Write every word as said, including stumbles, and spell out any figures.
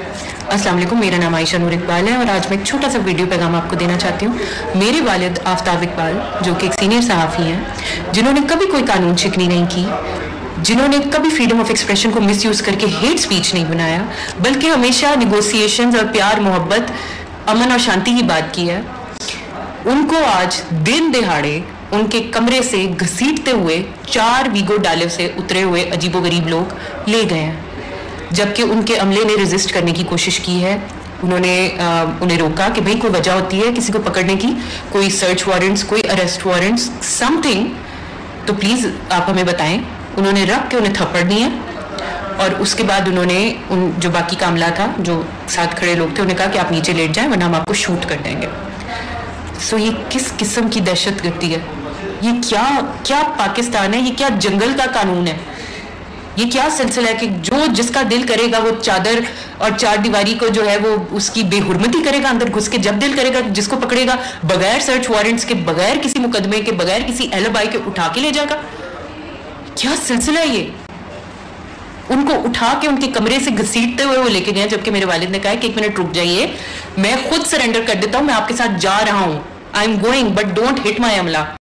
अस्सलाम वालेकुम, मेरा नाम आयशा नूर इकबाल है और आज मैं एक छोटा सा वीडियो पैगाम आपको देना चाहती हूँ। मेरे वालिद आफ्ताब इकबाल जो कि एक सीनियर सहाफ़ी हैं, जिन्होंने कभी कोई कानून शिकनी नहीं की, जिन्होंने कभी फ्रीडम ऑफ एक्सप्रेशन को मिसयूज़ करके हेट स्पीच नहीं बनाया, बल्कि हमेशा निगोसिएशंस और प्यार मोहब्बत, अमन और शांति की बात की है, उनको आज दिन दिहाड़े उनके कमरे से घसीटते हुए चार वीगो डाले से उतरे हुए अजीबोगरीब लोग ले गए हैं। जबकि उनके अमले ने रेजिस्ट करने की कोशिश की है। उन्होंने आ, उन्हें रोका कि भाई कोई वजह होती है किसी को पकड़ने की, कोई सर्च वारंट्स, कोई अरेस्ट वारंट्स, समथिंग, तो प्लीज़ आप हमें बताएं। उन्होंने रख के उन्हें थप्पड़ दिए और उसके बाद उन्होंने उन जो बाकी का अमला था, जो साथ खड़े लोग थे, उन्हें कहा कि आप नीचे लेट जाएं वरना हम आपको शूट कर देंगे। सो ये किस किस्म की दहशत गर्दी है? ये क्या क्या पाकिस्तान है? ये क्या जंगल का कानून है? ये क्या सिलसिला है कि जो जिसका दिल करेगा वो चादर और चार दीवारी को जो है वो उसकी बेहुरमती करेगा, अंदर घुस के जब दिल करेगा जिसको पकड़ेगा, बगैर सर्च वारंट्स के, बगैर किसी मुकदमे के, बगैर किसी एलिबाई के उठा के ले जाएगा? क्या सिलसिला है ये? उनको उठा के उनके कमरे से घसीटते हुए वो लेके गए, जबकि मेरे वालिद ने कहा कि एक मिनट रुक जाइए, मैं खुद सरेंडर कर देता हूं, मैं आपके साथ जा रहा हूं, I am going but don't hit my अमला।